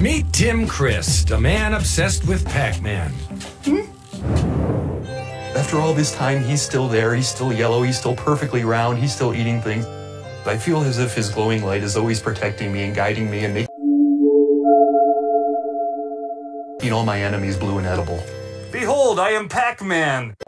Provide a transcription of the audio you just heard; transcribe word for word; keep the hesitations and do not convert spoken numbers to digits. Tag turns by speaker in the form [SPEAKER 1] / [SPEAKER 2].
[SPEAKER 1] Meet Tim Christ, a man obsessed with Pac-Man.
[SPEAKER 2] Hmm? After all this time, he's still there, he's still yellow, he's still perfectly round, he's still eating things. I feel as if his glowing light is always protecting me and guiding me and making all my enemies blue and edible.
[SPEAKER 3] Behold, I am Pac-Man!